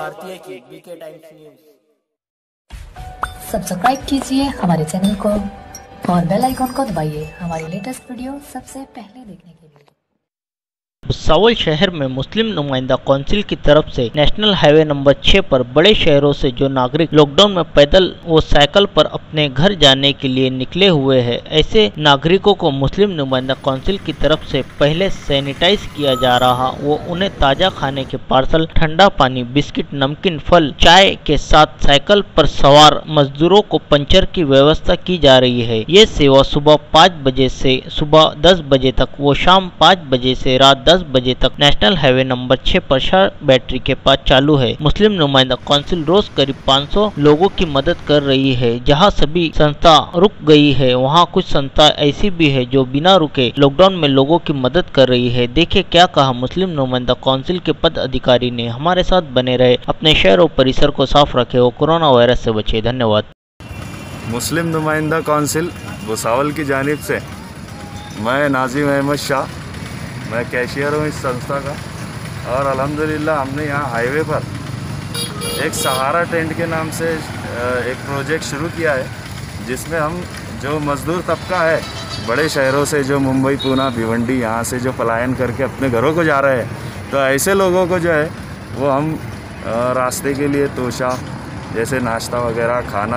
भारतीय की BK times news. Subscribe कीजिए हमारे चैनल को और बेल आइकॉन को दबाइए हमारी लेटेस्ट वीडियो सबसे पहले देखने के लिए। भुसावल शहर में मुस्लिम नुमाइंदा काउंसिल की तरफ से नेशनल हाईवे नंबर 6 पर बड़े शहरों से जो नागरिक लॉकडाउन में पैदल व साइकिल पर अपने घर जाने के लिए निकले हुए हैं, ऐसे नागरिकों को मुस्लिम नुमाइंदा काउंसिल की तरफ से पहले सैनिटाइज किया जा रहा वो उन्हें ताज़ा खाने के पार्सल, ठंडा पानी, बिस्किट, नमकीन, फल, चाय के साथ साइकिल पर सवार मजदूरों को पंचर की व्यवस्था की जा रही है। ये सेवा सुबह 5 बजे से सुबह 10 बजे तक व शाम 5 बजे से रात 10 बजे तक नेशनल हाईवे नंबर 6 पर शाह बैटरी के पास चालू है। मुस्लिम नुमाइंदा काउंसिल रोज करीब 500 लोगों की मदद कर रही है। जहां सभी संस्था रुक गई है, वहां कुछ संस्था ऐसी भी है जो बिना रुके लॉकडाउन में लोगों की मदद कर रही है। देखिए क्या कहा मुस्लिम नुमाइंदा काउंसिल के पद अधिकारी ने। हमारे साथ बने रहे, अपने शहर और परिसर को साफ रखे और कोरोना वायरस से बचे। धन्यवाद। मुस्लिम नुमाइंदा काउंसिल भुसावल की जानिब से मैं नाजिम अहमद शाह, मैं कैशियर हूँ इस संस्था का। और अल्हम्दुलिल्लाह हमने यहाँ हाईवे पर एक सहारा टेंट के नाम से एक प्रोजेक्ट शुरू किया है, जिसमें हम जो मज़दूर तबका है बड़े शहरों से, जो मुंबई, पूना, भिवंडी, यहाँ से जो पलायन करके अपने घरों को जा रहे हैं, तो ऐसे लोगों को जो है वो हम रास्ते के लिए तोशा जैसे नाश्ता वगैरह,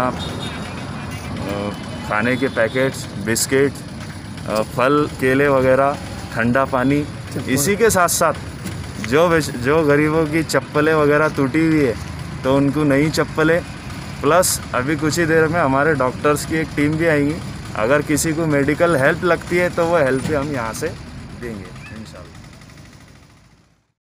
खाने के पैकेट्स, बिस्किट, फल, केले वगैरह, ठंडा पानी, इसी के साथ साथ जो गरीबों की चप्पलें वगैरह टूटी हुई है तो उनको नई चप्पलें, प्लस अभी कुछ ही देर में हमारे डॉक्टर्स की एक टीम भी आएगी। अगर किसी को मेडिकल हेल्प लगती है तो वो हेल्प भी हम यहाँ से देंगे इंशाल्लाह।